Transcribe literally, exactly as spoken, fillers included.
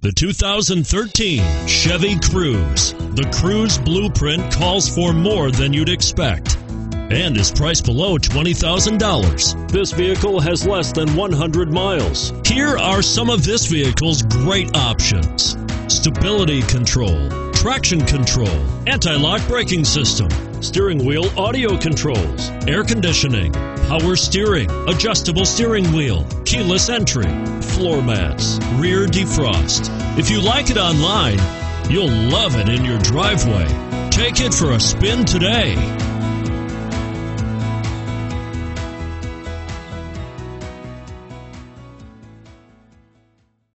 The two thousand thirteen Chevy Cruze. The Cruze blueprint calls for more than you'd expect and is priced below twenty thousand dollars. This vehicle has less than one hundred miles. Here are some of this vehicle's great options: stability control, traction control, anti-lock braking system, steering wheel audio controls, air conditioning, power steering, adjustable steering wheel, keyless entry, floor mats, rear defrost. If you like it online, you'll love it in your driveway. Take it for a spin today.